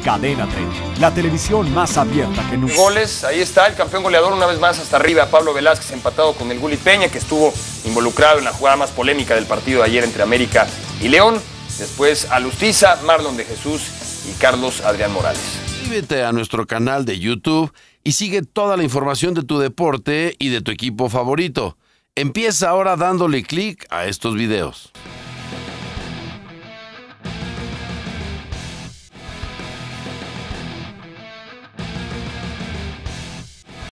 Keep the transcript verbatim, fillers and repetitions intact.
Cadena treinta, la televisión más abierta que nunca. Goles, ahí está el campeón goleador una vez más hasta arriba, Pablo Velázquez, empatado con el Gullit Peña, que estuvo involucrado en la jugada más polémica del partido de ayer entre América y León. Después Alustiza, Marlon de Jesús y Carlos Adrián Morales. Suscríbete a nuestro canal de YouTube y sigue toda la información de tu deporte y de tu equipo favorito. Empieza ahora dándole clic a estos videos.